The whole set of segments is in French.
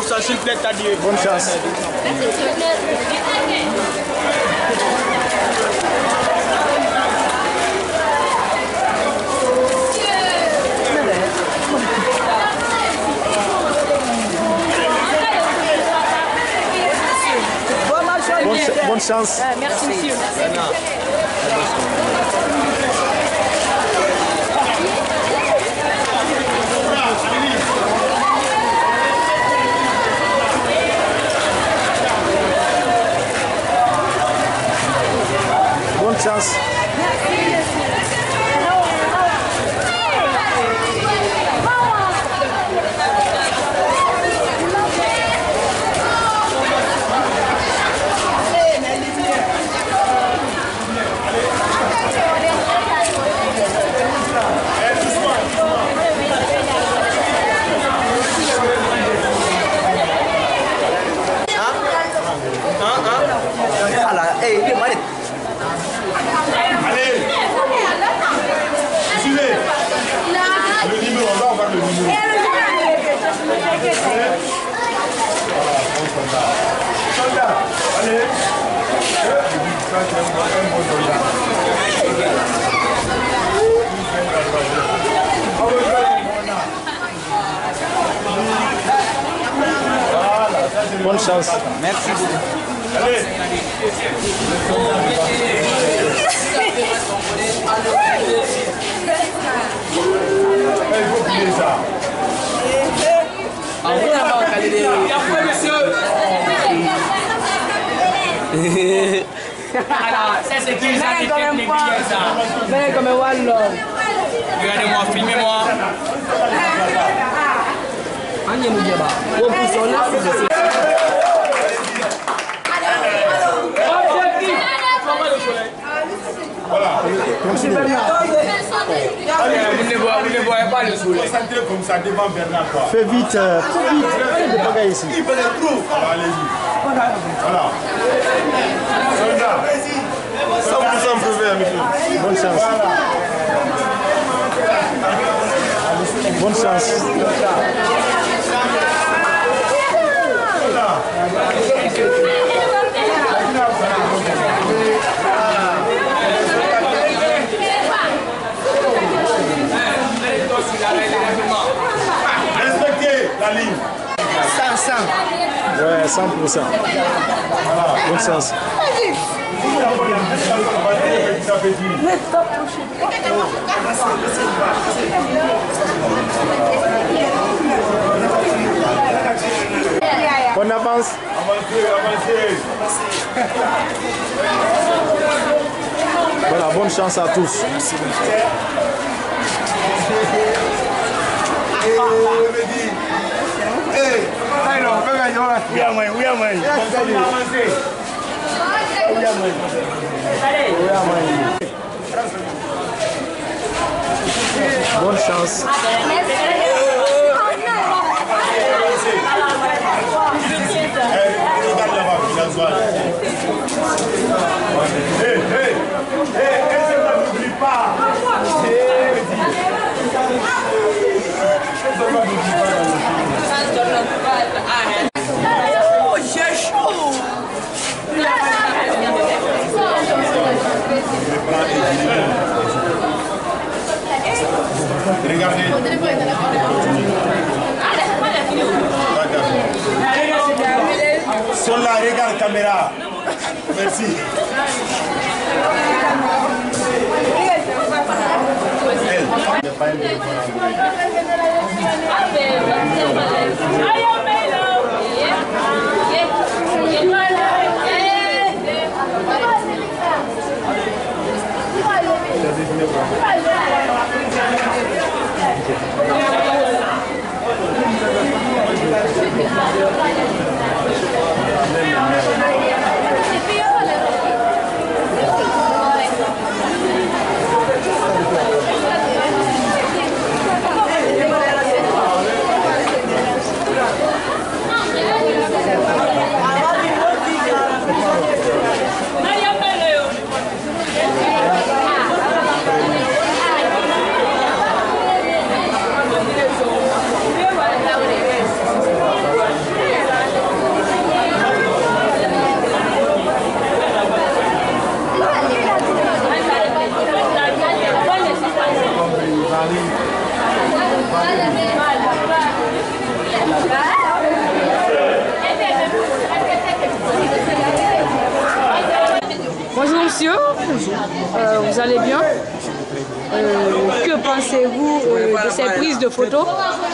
100% s'il plaît, t'as dit. Bonne chance. Bonne chance. Merci, monsieur. Bonne chance. Bonne chance. Merci beaucoup. Allez. Il faut plier ça. Alors, ça c'est qui ça qui technique ça. Venez comme un wallon. Regardez-moi, filmez-moi. Anya Mujaba. On pousse on là. Voilà. Continue. Vous ne voyez pas le soleil. Concentrez comme ça devant Bernard. Fais vite. Fais vite. Il pas ici. Il peut le trouver. Allez-y. Voilà. Soldat. 100% prouvé, monsieur. Bonne chance. Bonne chance. Respectez la ligne. 100. Ouais, 100%. Bonne chance. On avance. Avancez. Voilà, bonne chance à tous. Bonne chance. Regarde là-bas, n'oublie pas. Oh, j'ai chaud. Regardez. Sur la regarde caméra. Merci. Bonjour monsieur, vous allez bien? Que pensez-vous de ces prises de photos?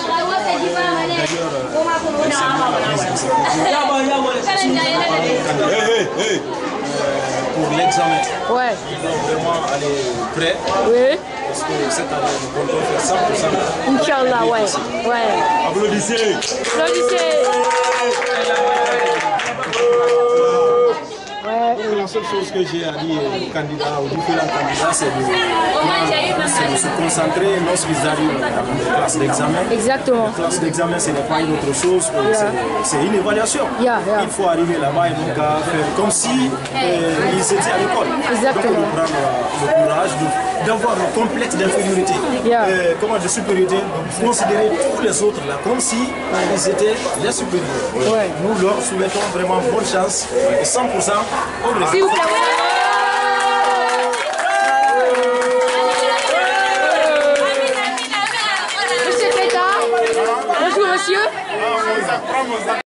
Pour l'examen, Ouais. il doit vraiment aller prêt. Oui. Parce que cette année, nous comptons faire 100%. Inch'Allah, ouais. Ouais. Applaudissez. Applaudissez. Ouais. La seule chose que j'ai à dire aux candidats, aux différents candidats, c'est de se concentrer lorsqu'ils arrivent dans les classes d'examen. Exactement. La classe d'examen, ce n'est pas une autre chose, c'est une évaluation. Yeah. Il faut arriver là-bas et donc à faire comme si ils étaient à l'école. Exactement. Donc, prendre le courage d'avoir le complexe d'infériorité, de supériorité, donc considérer tous les autres là comme si ils étaient les supérieurs. Ouais. Nous leur souhaitons vraiment bonne chance et 100% au résultat. S'il vous plaît. Monsieur Pétard. Bonjour monsieur.